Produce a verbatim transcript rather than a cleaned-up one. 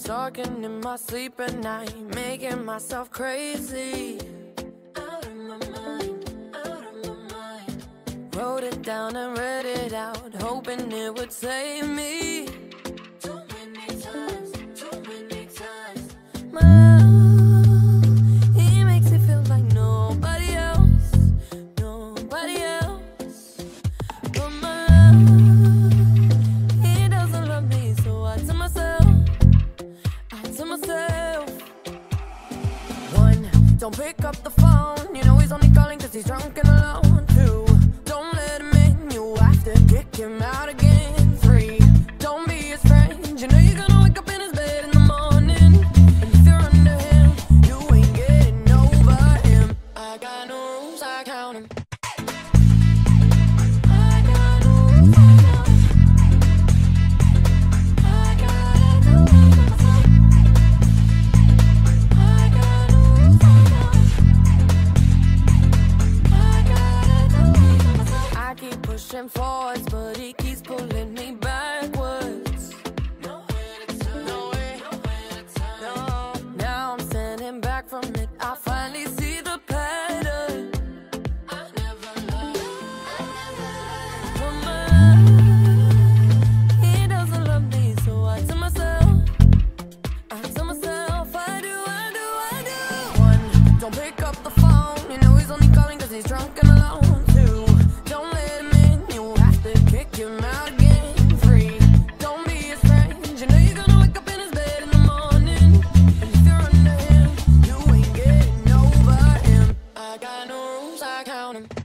Talking in my sleep at night, making myself crazy. Out of my mind, out of my mind. Wrote it down and read it out, hoping it would save me. Too many times, too many times. My love, he makes it feel like nobody else, nobody else. But my love, he doesn't love me, so I tell myself, to myself. One, don't pick up the phone, you know he's only calling cause he's drunk and alone. Two, don't let him in, you have to kick him out again. Three, don't be his friend, you know you're gonna wake up in his bed in the morning. And if you're under him, you ain't getting over him. I got no rules, I count him. I got no rules, I count him. I gotta do it myself. Pushing forwards, but he keeps pulling me backwards. Nowhere to turn, nowhere, nowhere to turn. No. Now I'm standing back from it. I finally see the pattern. I never learned, I never learned. From my love, he doesn't love me, so I tell myself, I tell myself, I do, I do, I do. One, don't pick up the phone, you know he's only calling cause he's drunk and alone. Two, don't let him kick him out again. Three, don't be his friend, you know you're gonna wake up in his bed in the morning. And if you're under him, you ain't getting over him. I got no rules, I count him.